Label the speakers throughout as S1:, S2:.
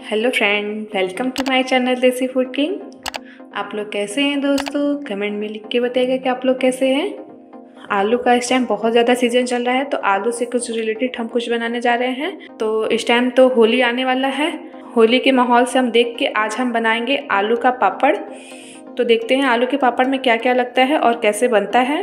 S1: Hello friend, welcome to my channel desi food king. आप लोग कैसे हैं दोस्तों? कमेंट में लिख के बताइएगा कि आप लोग कैसे हैं। आलू का इस टाइम बहुत ज़्यादा सीज़न चल रहा है, तो आलू से कुछ रिलेटेड हम कुछ बनाने जा रहे हैं। तो इस टाइम तो होली आने वाला है। होली के माहौल से हम देख के आज हम बनाएंगे आलू का पापड़। तो देखते हैं आलू के पापड़ में क्या क्या लगता है और कैसे बनता है।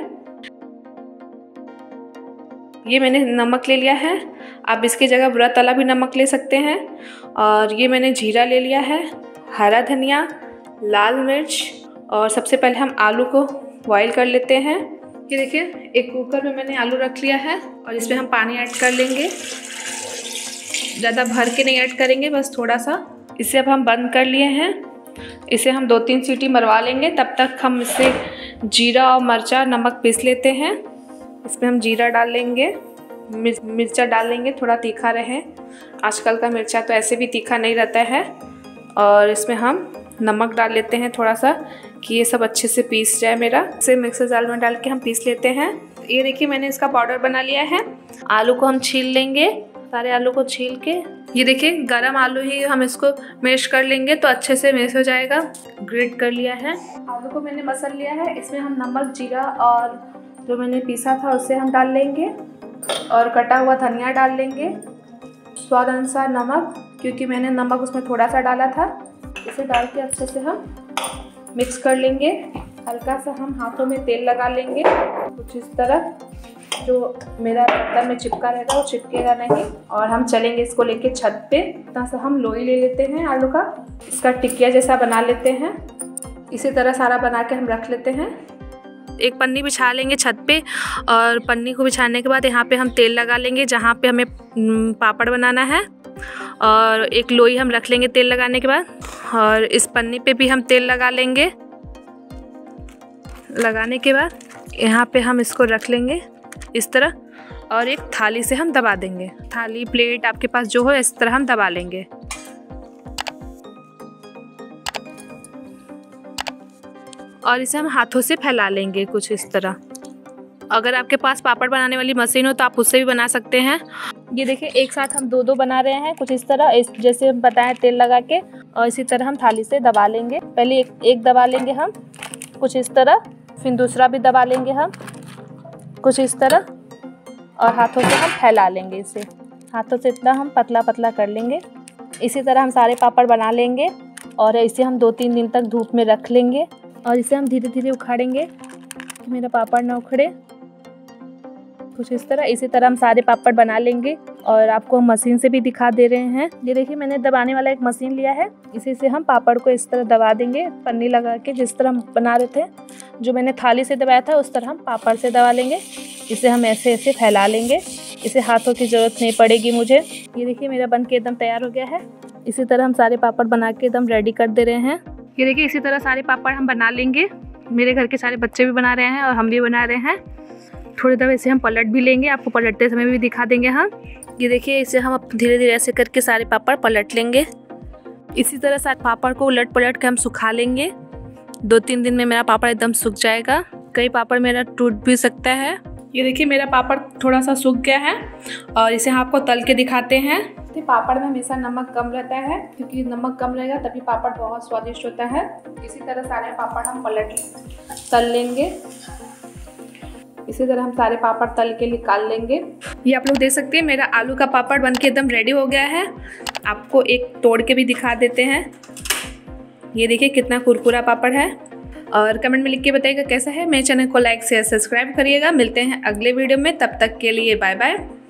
S1: ये मैंने नमक ले लिया है, आप इसकी जगह बुरा तला भी नमक ले सकते हैं। और ये मैंने जीरा ले लिया है, हरा धनिया, लाल मिर्च। और सबसे पहले हम आलू को बॉईल कर लेते हैं। ये देखिए, एक कुकर में मैंने आलू रख लिया है और इसमें हम पानी ऐड कर लेंगे। ज़्यादा भर के नहीं ऐड करेंगे, बस थोड़ा सा। इसे अब हम बंद कर लिए हैं। इसे हम 2-3 सीटी मरवा लेंगे। तब तक हम इससे जीरा और मिर्चा नमक पीस लेते हैं। इसमें हम जीरा डाल लेंगे, मिर्चा डाल लेंगे, थोड़ा तीखा रहे। आजकल का मिर्चा तो ऐसे भी तीखा नहीं रहता है। और इसमें हम नमक डाल लेते हैं थोड़ा सा, कि ये सब अच्छे से पीस जाए मेरा। इसे मिक्सर जार में डाल के हम पीस लेते हैं। ये देखिए, मैंने इसका पाउडर बना लिया है। आलू को हम छील लेंगे, सारे आलू को छील के। ये देखिए, गरम आलू ही हम इसको मैश कर लेंगे तो अच्छे से मैश हो जाएगा। ग्रेट कर लिया है आलू को, मैंने मसल लिया है। इसमें हम नमक, जीरा और जो मैंने पीसा था उसे हम डाल लेंगे। और कटा हुआ धनिया डाल लेंगे, स्वाद अनुसार नमक, क्योंकि मैंने नमक उसमें थोड़ा सा डाला था। इसे डाल के अच्छे से हम मिक्स कर लेंगे। हल्का सा हम हाथों में तेल लगा लेंगे, कुछ इस तरह, जो मेरा बर्तन में चिपका रहेगा वो चिपकेगा नहीं। और हम चलेंगे इसको लेके छत पे। इतना सा हम लोई ले लेते हैं आलू का, इसका टिकिया जैसा बना लेते हैं। इसी तरह सारा बना के हम रख लेते हैं। एक पन्नी बिछा लेंगे छत पे, और पन्नी को बिछाने के बाद यहाँ पे हम तेल लगा लेंगे जहाँ पे हमें पापड़ बनाना है। और एक लोई हम रख लेंगे तेल लगाने के बाद, और इस पन्नी पे भी हम तेल लगा लेंगे। लगाने के बाद यहाँ पे हम इसको रख लेंगे इस तरह, और एक थाली से हम दबा देंगे। थाली, प्लेट आपके पास जो हो, इस तरह हम दबा लेंगे। और इसे हम हाथों से फैला लेंगे कुछ इस तरह। अगर आपके पास पापड़ बनाने वाली मशीन हो तो आप उससे भी बना सकते हैं। ये देखिए, एक साथ हम दो दो बना रहे हैं कुछ इस तरह, जैसे हम बताएं तेल लगा के। और इसी तरह हम थाली से दबा लेंगे। पहले एक दबा लेंगे हम कुछ इस तरह, फिर दूसरा भी दबा लेंगे हम कुछ इस तरह, और हाथों से हम फैला लेंगे। इसे हाथों से इतना हम पतला पतला कर लेंगे। इसी तरह हम सारे पापड़ बना लेंगे और इसे हम 2-3 दिन तक धूप में रख लेंगे। और इसे हम धीरे धीरे उखाड़ेंगे कि मेरा पापड़ ना उखड़े, कुछ इस तरह। इसी तरह हम सारे पापड़ बना लेंगे। और आपको हम मशीन से भी दिखा दे रहे हैं। ये देखिए, मैंने दबाने वाला एक मशीन लिया है। इसी से हम पापड़ को इस तरह दबा देंगे, पन्नी लगा के, जिस तरह हम बना रहे थे। जो मैंने थाली से दबाया था उस तरह हम पापड़ से दबा लेंगे। इसे हम ऐसे ऐसे फैला लेंगे। इसे हाथों की ज़रूरत नहीं पड़ेगी मुझे। ये देखिए, मेरा बन के एकदम तैयार हो गया है। इसी तरह हम सारे पापड़ बना के एकदम रेडी कर दे रहे हैं। ये देखिए, इसी तरह सारे पापड़ हम बना लेंगे। मेरे घर के सारे बच्चे भी बना रहे हैं और हम भी बना रहे हैं। थोड़ी देर इसे हम पलट भी लेंगे, आपको पलटते समय भी दिखा देंगे हम। ये देखिए, इसे हम धीरे धीरे ऐसे करके सारे पापड़ पलट लेंगे। इसी तरह सारे पापड़ को उलट पलट के हम सुखा लेंगे। 2-3 दिन में मेरा पापड़ एकदम सूख जाएगा। कई पापड़ मेरा टूट भी सकता है। ये देखिए, मेरा पापड़ थोड़ा सा सूख गया है और इसे हम आपको तल के दिखाते हैं। पापड़ में हमेशा नमक कम रहता है, क्योंकि नमक कम रहेगा तभी पापड़ बहुत स्वादिष्ट होता है। इसी तरह सारे पापड़ हम तल लेंगे। इसी तरह हम सारे पापड़ तल के निकाल लेंगे। ये आप लोग देख सकते हैं, मेरा आलू का पापड़ बनके एकदम रेडी हो गया है। आपको एक तोड़ के भी दिखा देते हैं। ये देखिए, कितना कुरकुरा पापड़ है। और कमेंट में लिख के बताइएगा कैसा है। मेरे चैनल को लाइक शेयर सब्सक्राइब करिएगा। मिलते हैं अगले वीडियो में, तब तक के लिए बाय बाय।